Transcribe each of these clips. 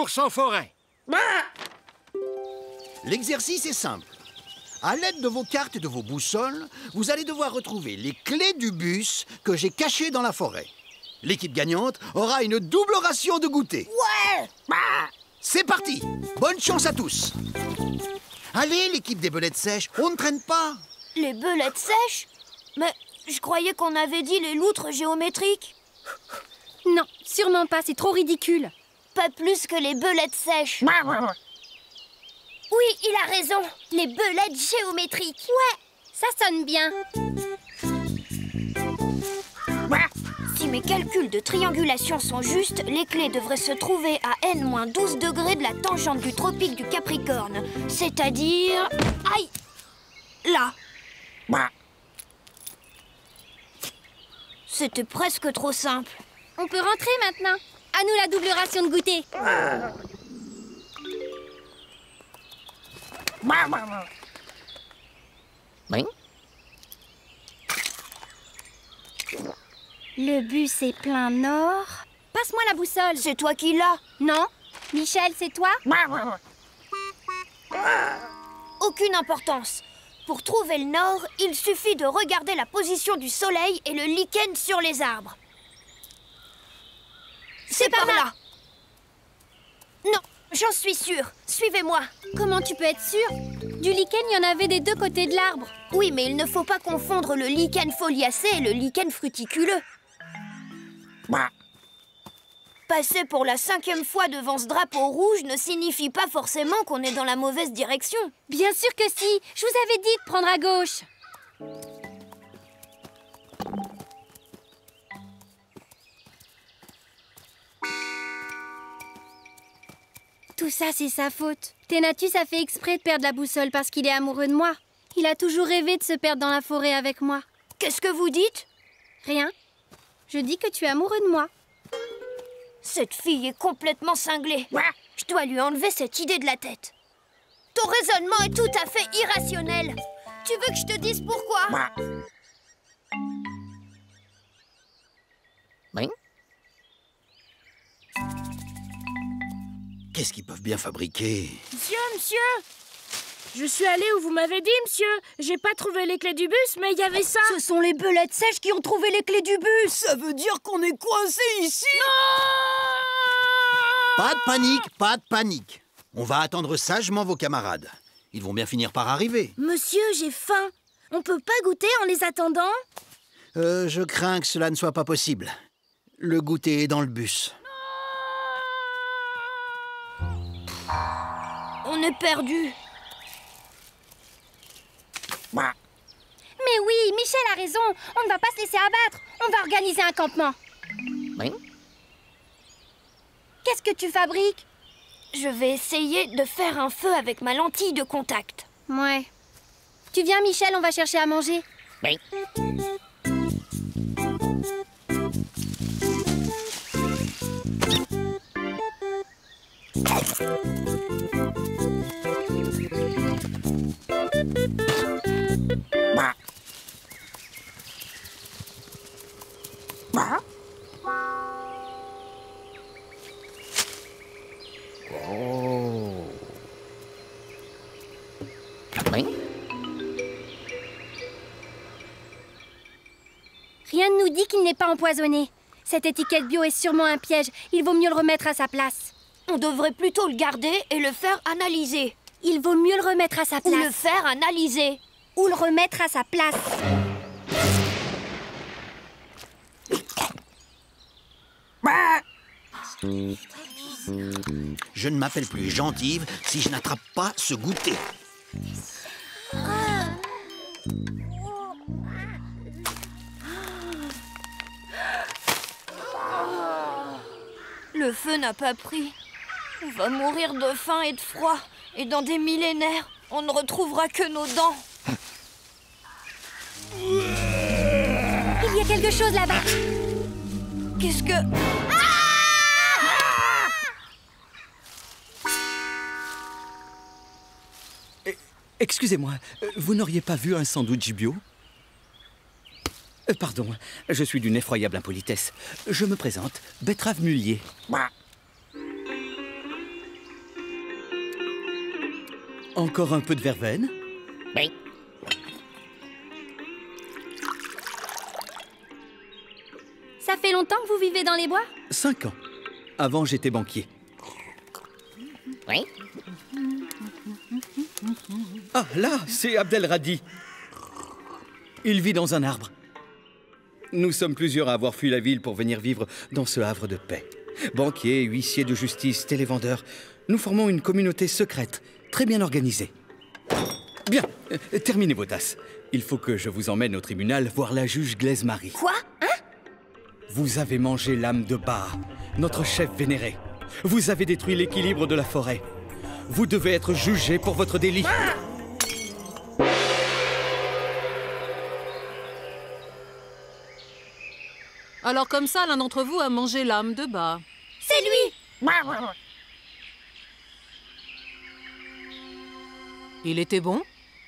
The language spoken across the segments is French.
course en forêt. L'exercice est simple. À l'aide de vos cartes et de vos boussoles, vous allez devoir retrouver les clés du bus que j'ai cachées dans la forêt. L'équipe gagnante aura une double ration de goûter. Ouais! C'est parti! Bonne chance à tous! Allez, l'équipe des belettes sèches, on ne traîne pas! Les belettes sèches? Mais je croyais qu'on avait dit les loutres géométriques. Non, sûrement pas, c'est trop ridicule. Pas plus que les belettes sèches. Oui, il a raison. Les belettes géométriques. Ouais, ça sonne bien. Si mes calculs de triangulation sont justes, les clés devraient se trouver à n-12 degrés de la tangente du tropique du Capricorne. C'est-à-dire... Aïe! Là. C'était presque trop simple. On peut rentrer maintenant. À nous la double ration de goûter. Le bus est plein nord. Passe-moi la boussole. C'est toi qui l'as? Non. Michel, c'est toi? Aucune importance. Pour trouver le nord, il suffit de regarder la position du soleil et le lichen sur les arbres. C'est par là. Non, j'en suis sûre. Suivez-moi. Comment tu peux être sûre? Du lichen, il y en avait des deux côtés de l'arbre. Oui, mais il ne faut pas confondre le lichen foliacé et le lichen fruticuleux. Passer pour la 5e fois devant ce drapeau rouge ne signifie pas forcément qu'on est dans la mauvaise direction. Bien sûr que si. Je vous avais dit de prendre à gauche. Tout ça, c'est sa faute. Tenatus a fait exprès de perdre la boussole parce qu'il est amoureux de moi. Il a toujours rêvé de se perdre dans la forêt avec moi. Qu'est-ce que vous dites? Rien. Je dis que tu es amoureux de moi. Cette fille est complètement cinglée. Je dois lui enlever cette idée de la tête. Ton raisonnement est tout à fait irrationnel. Tu veux que je te dise pourquoi? Qu'est-ce qu'ils peuvent bien fabriquer? Monsieur! Je suis allée où vous m'avez dit, monsieur. J'ai pas trouvé les clés du bus, mais il y avait ça. Ce sont les belettes sèches qui ont trouvé les clés du bus. Ça veut dire qu'on est coincé ici? Non! Pas de panique, pas de panique. On va attendre sagement vos camarades. Ils vont bien finir par arriver. Monsieur, j'ai faim. On peut pas goûter en les attendant? Je crains que cela ne soit pas possible. Le goûter est dans le bus. On est perdu. Mais oui, Michel a raison. On ne va pas se laisser abattre. On va organiser un campement. Qu'est-ce que tu fabriques? Je vais essayer de faire un feu avec ma lentille de contact. Ouais. Tu viens, Michel, on va chercher à manger. Rien ne nous dit qu'il n'est pas empoisonné. Cette étiquette bio est sûrement un piège. Il vaut mieux le remettre à sa place. On devrait plutôt le garder et le faire analyser. Il vaut mieux le remettre à sa place. Ou le faire analyser. Ou le remettre à sa place. Je ne m'appelle plus Gentive si je n'attrape pas ce goûter. Le feu n'a pas pris. On va mourir de faim et de froid. Et dans des millénaires, on ne retrouvera que nos dents. Il y a quelque chose là-bas. Qu'est-ce que... Excusez-moi, vous n'auriez pas vu un sandwich bio? Pardon, je suis d'une effroyable impolitesse. Je me présente, Betterave Mullier. Encore un peu de verveine? Oui. Ça fait longtemps que vous vivez dans les bois? 5 ans. Avant, j'étais banquier. Oui. Ah, là, c'est Abdelradi. Il vit dans un arbre. Nous sommes plusieurs à avoir fui la ville pour venir vivre dans ce havre de paix. Banquiers, huissiers de justice, télévendeurs. Nous formons une communauté secrète, très bien organisée. Bien, terminez vos tasses. Il faut que je vous emmène au tribunal voir la juge Glaise Marie. Quoi? Hein? Vous avez mangé l'âme de Baha, notre chef vénéré. Vous avez détruit l'équilibre de la forêt. Vous devez être jugé pour votre délit. Alors comme ça, l'un d'entre vous a mangé l'âme de Baha. C'est lui! Il était bon?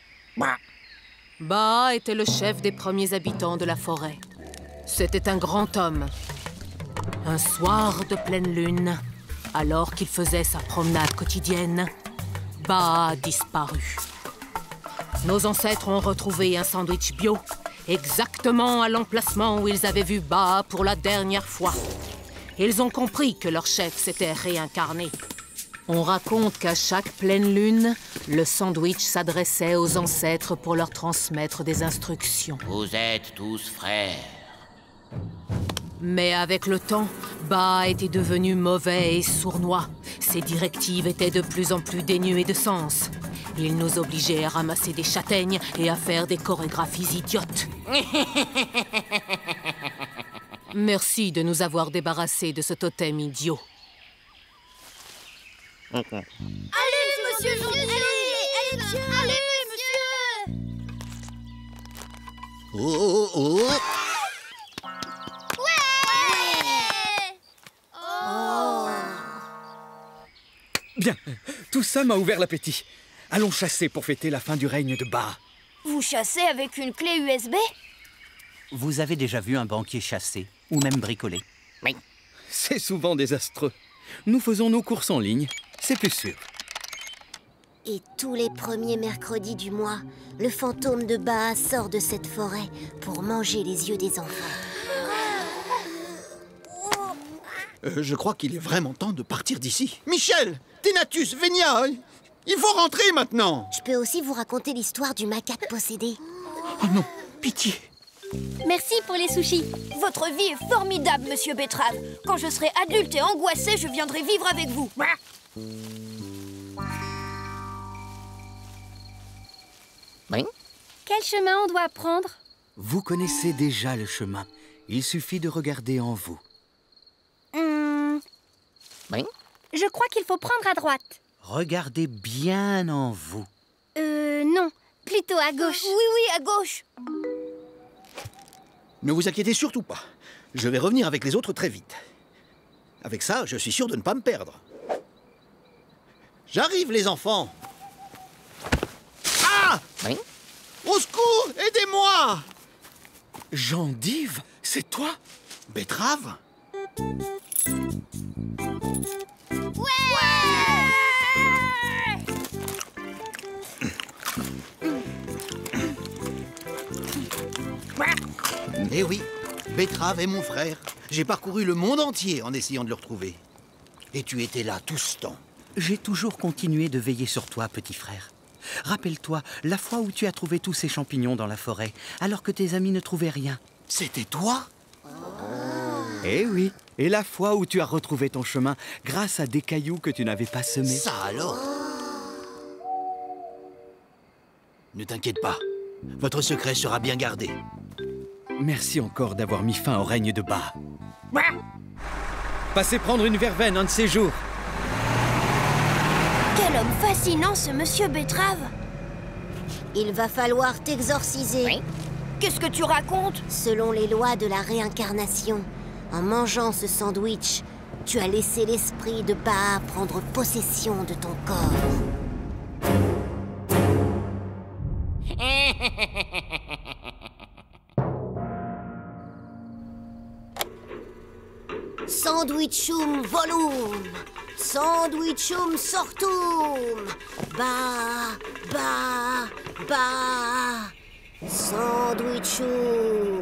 Baha était le chef des premiers habitants de la forêt. C'était un grand homme. Un soir de pleine lune, alors qu'il faisait sa promenade quotidienne, Baha a disparu. Nos ancêtres ont retrouvé un sandwich bio, exactement à l'emplacement où ils avaient vu Baha pour la dernière fois. Ils ont compris que leur chef s'était réincarné. On raconte qu'à chaque pleine lune, le sandwich s'adressait aux ancêtres pour leur transmettre des instructions. Vous êtes tous frères. Mais avec le temps, Baha était devenu mauvais et sournois. Ses directives étaient de plus en plus dénuées de sens. Il nous obligeait à ramasser des châtaignes et à faire des chorégraphies idiotes. Merci de nous avoir débarrassés de ce totem idiot. Allez, monsieur gentil! Allez, monsieur! Allez, monsieur! Oh, oh, oh. Bien, tout ça m'a ouvert l'appétit. Allons chasser pour fêter la fin du règne de Baha. Vous chassez avec une clé USB? Vous avez déjà vu un banquier chasser, ou même bricoler? Oui. C'est souvent désastreux. Nous faisons nos courses en ligne, c'est plus sûr. Et tous les premiers mercredis du mois, le fantôme de Baha sort de cette forêt pour manger les yeux des enfants. Je crois qu'il est vraiment temps de partir d'ici. Michel, Ténatus, Vénia, il faut rentrer maintenant. Je peux aussi vous raconter l'histoire du macaque possédé. Oh non, pitié. Merci pour les sushis. Votre vie est formidable, monsieur Betrave. Quand je serai adulte et angoissé, je viendrai vivre avec vous. Oui. Quel chemin on doit prendre? Vous connaissez déjà le chemin. Il suffit de regarder en vous. Oui. Je crois qu'il faut prendre à droite. Regardez bien en vous. Non. Plutôt à gauche. Oui, à gauche. Ne vous inquiétez surtout pas. Je vais revenir avec les autres très vite. Avec ça, je suis sûr de ne pas me perdre. J'arrive, les enfants. Ah! Oui. Au secours! Aidez-moi! Gendive, c'est toi? Betrave? Eh oui, Betrave est mon frère. J'ai parcouru le monde entier en essayant de le retrouver. Et tu étais là tout ce temps. J'ai toujours continué de veiller sur toi, petit frère. Rappelle-toi, la fois où tu as trouvé tous ces champignons dans la forêt, alors que tes amis ne trouvaient rien. C'était toi? Eh oui, et la fois où tu as retrouvé ton chemin grâce à des cailloux que tu n'avais pas semés. Ça alors? Ne t'inquiète pas, votre secret sera bien gardé. Merci encore d'avoir mis fin au règne de Baha. Passez prendre une verveine un de ces jours. Quel homme fascinant, ce monsieur Betrave. Il va falloir t'exorciser. Oui. Qu'est-ce que tu racontes? Selon les lois de la réincarnation, en mangeant ce sandwich, tu as laissé l'esprit de Baha prendre possession de ton corps. Sandwichum volum, Sandwichum sortum. Ba, ba, ba. Sandwichum.